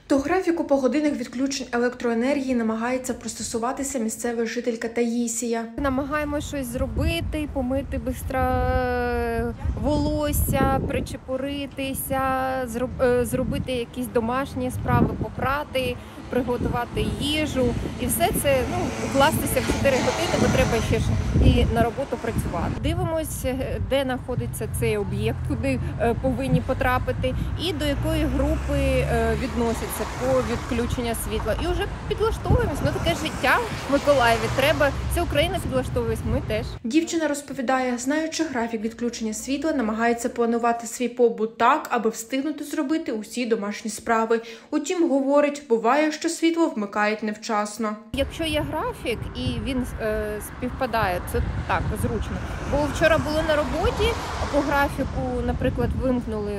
До графіку погодинних відключень електроенергії намагається пристосуватися місцева жителька Таїсія. Намагаємося щось зробити, помити швидко волосся, причепуритися, зробити якісь домашні справи, попрати, приготувати їжу. І все це укластися в 4 години, бо треба ще ж і на роботу працювати. Дивимось, де знаходиться цей об'єкт, куди повинні потрапити і до якої групи відносяться по відключення світла. І вже підлаштовуємось. Таке життя в Миколаєві. Треба, вся Україна підлаштовується, ми теж. Дівчина розповідає, знаючи графік відключення світла, намагається планувати свій побут так, аби встигнути зробити усі домашні справи. Утім, говорить, буває, що світло вмикають невчасно. Якщо є графік і він співпадає, це так, зручно. Бо вчора були на роботі, по графіку, наприклад, вимкнули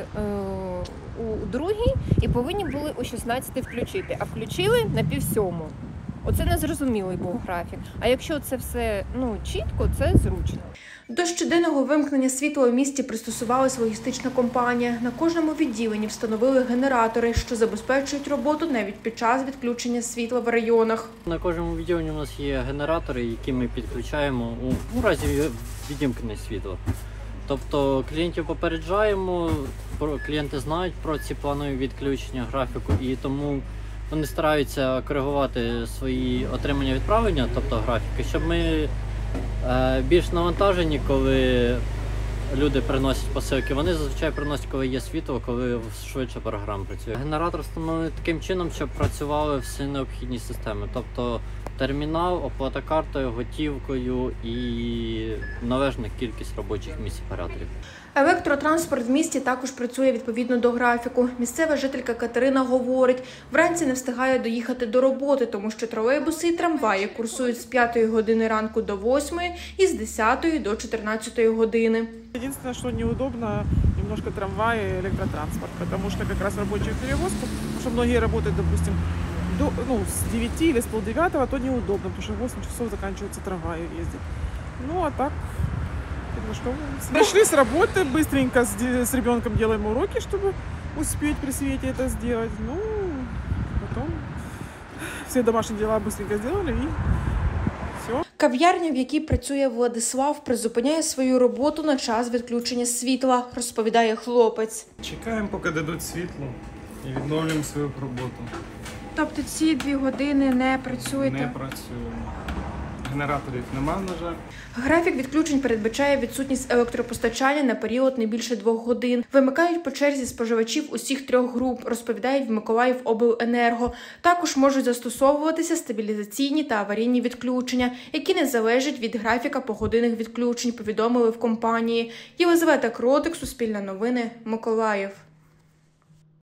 у 2-й і повинні були о 16-й включити, а включили на 6:30. Оце незрозумілий був графік. А якщо це все чітко, це зручно. До щоденного вимкнення світла у місті пристосувалась логістична компанія. На кожному відділенні встановили генератори, що забезпечують роботу навіть під час відключення світла в районах. На кожному відділенні у нас є генератори, які ми підключаємо у разі відімкнення світла. Тобто клієнтів попереджаємо, клієнти знають про ці планові відключення графіку, і тому вони стараються коригувати свої отримання відправлення, тобто графіки, щоб ми більш навантажені, коли люди приносять посилки. Вони зазвичай приносять, коли є світло, коли швидше програма працює. Генератор встановлений таким чином, щоб працювали всі необхідні системи. Тобто термінал, оплата картою, готівкою і належна кількість робочих місць операторів. Електротранспорт в місті також працює відповідно до графіку. Місцева жителька Катерина говорить, вранці не встигає доїхати до роботи, тому що тролейбуси і трамваї курсують з 5 години ранку до 8 і з 10 до 14 години. Единственное, что неудобно, немножко трамвай и электротранспорт, потому что как раз рабочую перевозку, потому что многие работают, допустим, с 9 или с полдевятого, то неудобно, потому что в 8 часов заканчивается трамвай ездить. А так, підлаштовуємося. Пришли с работы, быстренько с ребенком делаем уроки, чтобы успеть при свете это сделать. Потом все домашние дела быстренько сделали и все. Кав'ярня, в якій працює Владислав, призупиняє свою роботу на час відключення світла, розповідає хлопець. Чекаємо, поки дадуть світло і відновлюємо свою роботу. Тобто ці 2 години не працюєте? Не працюємо. Генераторів немає, на жаль. Графік відключень передбачає відсутність електропостачання на період не більше 2 годин. Вимикають по черзі споживачів усіх 3 груп, розповідають в Миколаївобленерго. Також можуть застосовуватися стабілізаційні та аварійні відключення, які не залежать від графіка погодинних відключень, повідомили в компанії. Єлизавета Кротик, Суспільне новини, Миколаїв.